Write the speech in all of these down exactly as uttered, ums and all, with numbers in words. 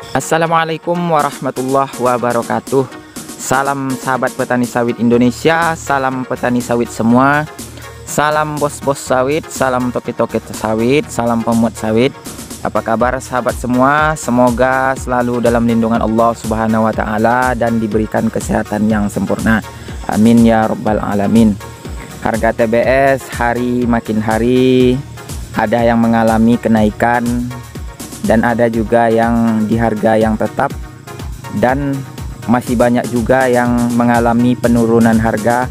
Assalamualaikum warahmatullahi wabarakatuh. Salam sahabat petani sawit Indonesia, salam petani sawit semua, salam bos-bos sawit, salam toke-toke sawit, salam pemuat sawit. Apa kabar sahabat semua? Semoga selalu dalam lindungan Allah Subhanahu wa taala dan diberikan kesehatan yang sempurna. Amin ya rabbal alamin. Harga T B S hari makin hari ada yang mengalami kenaikan dan ada juga yang di harga yang tetap, dan masih banyak juga yang mengalami penurunan harga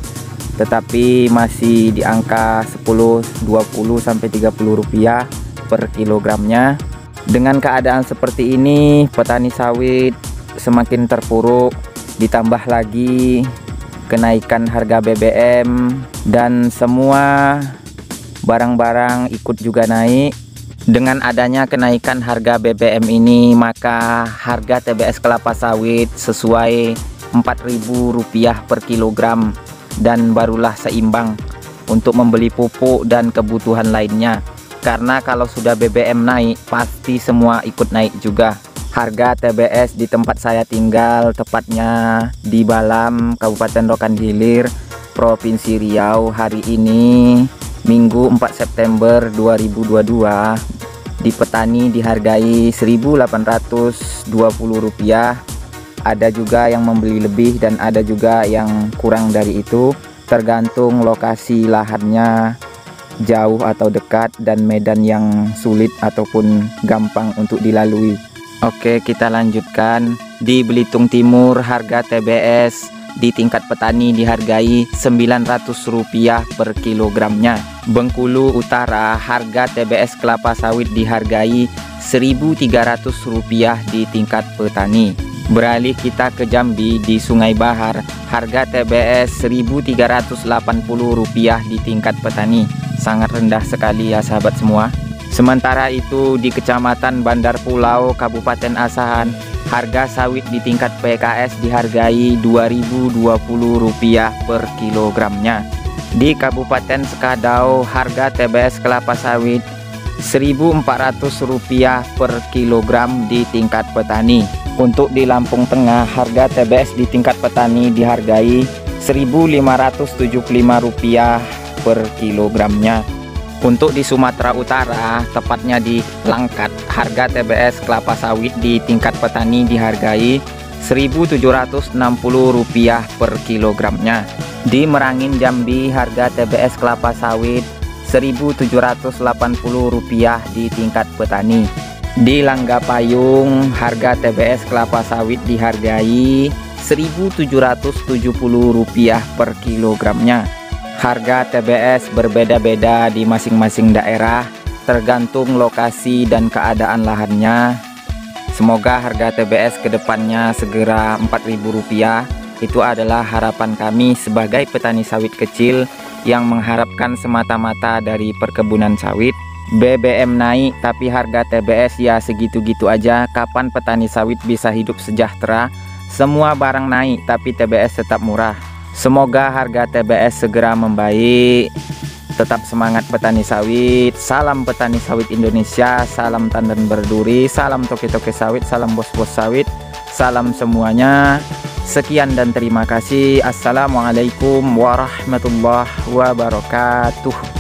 tetapi masih di angka sepuluh, dua puluh sampai tiga puluh rupiah per kilogramnya. Dengan keadaan seperti ini, petani sawit semakin terpuruk, ditambah lagi kenaikan harga B B M dan semua barang-barang ikut juga naik. Dengan adanya kenaikan harga B B M ini, maka harga T B S kelapa sawit sesuai empat ribu rupiah per kilogram dan barulah seimbang untuk membeli pupuk dan kebutuhan lainnya. Karena kalau sudah B B M naik, pasti semua ikut naik juga. Harga T B S di tempat saya tinggal, tepatnya di Balam, Kabupaten Rokan Hilir, Provinsi Riau, hari ini Minggu empat September dua ribu dua puluh dua, di petani dihargai seribu delapan ratus dua puluh rupiah. Ada juga yang membeli lebih dan ada juga yang kurang dari itu, tergantung lokasi lahannya jauh atau dekat dan medan yang sulit ataupun gampang untuk dilalui. Oke, kita lanjutkan. Di Belitung Timur, harga T B S di tingkat petani dihargai sembilan ratus rupiah per kilogramnya. Bengkulu Utara, harga T B S kelapa sawit dihargai seribu tiga ratus rupiah di tingkat petani. Beralih kita ke Jambi, di Sungai Bahar, harga T B S seribu tiga ratus delapan puluh rupiah di tingkat petani. Sangat rendah sekali ya sahabat semua. Sementara itu di Kecamatan Bandar Pulau, Kabupaten Asahan, harga sawit di tingkat P K S dihargai dua ribu dua puluh rupiah per kilogramnya. Di Kabupaten Sekadau, harga T B S kelapa sawit seribu empat ratus rupiah per kilogram di tingkat petani. Untuk di Lampung Tengah, harga T B S di tingkat petani dihargai seribu lima ratus tujuh puluh lima rupiah per kilogramnya. Untuk di Sumatera Utara, tepatnya di Langkat, harga T B S kelapa sawit di tingkat petani dihargai seribu tujuh ratus enam puluh rupiah per kilogramnya. Di Merangin Jambi, harga T B S kelapa sawit seribu tujuh ratus delapan puluh rupiah di tingkat petani. Di Langgapayung, harga T B S kelapa sawit dihargai seribu tujuh ratus tujuh puluh rupiah per kilogramnya. Harga T B S berbeda-beda di masing-masing daerah, tergantung lokasi dan keadaan lahannya. Semoga harga T B S kedepannya segera empat ribu rupiah. Itu adalah harapan kami sebagai petani sawit kecil yang mengharapkan semata-mata dari perkebunan sawit. B B M naik tapi harga T B S ya segitu-gitu aja. Kapan petani sawit bisa hidup sejahtera? Semua barang naik tapi T B S tetap murah. Semoga harga T B S segera membaik. Tetap semangat petani sawit. Salam petani sawit Indonesia, salam tandan berduri, salam toke-toke sawit, salam bos-bos sawit, salam semuanya. Sekian dan terima kasih. Assalamualaikum warahmatullahi wabarakatuh.